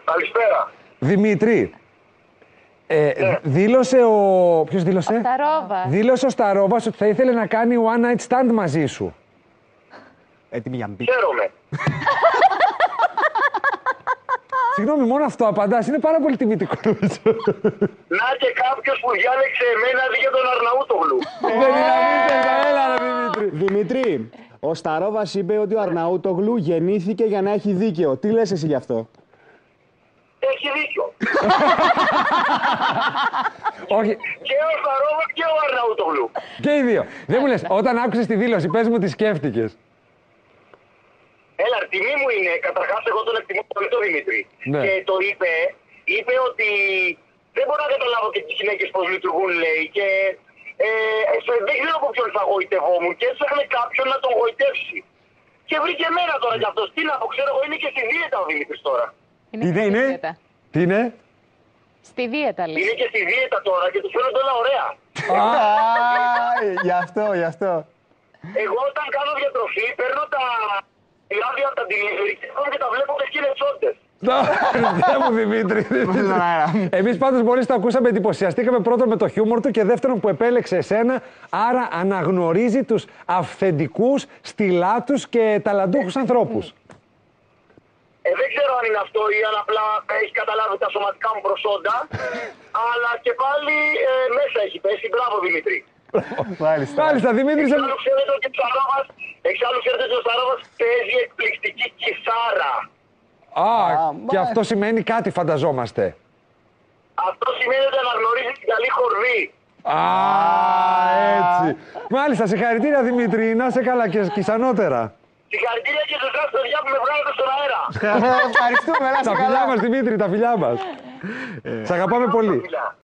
Καλησπέρα. Δημήτρη, δήλωσε ο... Ποιος δήλωσε? Ο Σταρόβας. Δήλωσε ο Σταρόβας ότι θα ήθελε να κάνει one night stand μαζί σου. Έτοιμη για μπει. Χαίρομαι. Συγγνώμη, μόνο αυτό απαντάς. Είναι πάρα πολύ τιμητικό. Να και κάποιος που διάλεξε εμένα για τον Αρναούτογλου. Δεν είναι έλα ρε Δημήτρη. Δημήτρη, ο Σταρόβας είπε ότι ο Αρναούτογλου γεννήθηκε για να έχει δίκαιο. Τι λες εσύ γι' αυτό? Έχει δίκιο. Όχι, Και ο Σταρόβας και ο Αρναούτογλου. και οι δύο. Δεν μου λες, όταν άκουσες τη δήλωση, πες μου τι σκέφτηκες. Έλα, τιμή μου είναι. Καταρχάς, εγώ τον εκτιμώ πολύ τον Δημήτρη. Ναι. Και το είπε ότι δεν μπορώ να καταλάβω και τις γυναίκες πώς λειτουργούν, λέει. Και δεν ξέρω από ποιον θα γοητευόμουν. Και έψαχνε κάποιον να τον γοητεύσει. Και βρήκε εμένα τώρα κι αυτός. Τι να πω, ξέρω εγώ, είναι και στη δίαιτα ο Δημήτρης τώρα. Είναι, στη είναι. δίαιτα. Τι είναι? Στη δίαιτα, λέει. Είναι και στη δίαιτα τώρα και του φαίνονται όλα ωραία. Γι' αυτό, γι' αυτό. Εγώ όταν κάνω διατροφή παίρνω τα λάδια από τα delivery και τα βλέπω και σκύλες τσόντες. Χριστέ μου Δημήτρη. Εμείς πάντως μόλις το ακούσαμε εντυπωσιαστήκαμε πρώτον με το χιούμορ του και δεύτερον που επέλεξε εσένα, άρα αναγνωρίζει τους αυθεντικούς, στιλάτους και ταλαντούχους ανθρώπους. Δεν ξέρω αν είναι αυτό ή αν απλά έχει καταλάβει τα σωματικά μου προσόντα, αλλά και πάλι μέσα έχει πέσει. Μπράβο Δημήτρη. Μάλιστα, Δημήτρη. Εξάλλου ξέρετε ότι ο Σταρόβας παίζει εκπληκτική κιθάρα. Και αυτό σημαίνει κάτι, φανταζόμαστε. Αυτό σημαίνει ότι αναγνωρίζει την καλή χορδή. Έτσι. Μάλιστα, συγχαρητήρια Δημήτρη, να είσαι καλά και σκισανότερα. Συγχαρητήρια και σε εσάς παιδιά που με βγάλετε στον αέρα. Ευχαριστούμε, Τα φιλιά μας Δημήτρη, τα φιλιά μας. Σ' αγαπάμε πολύ. Φιλιά.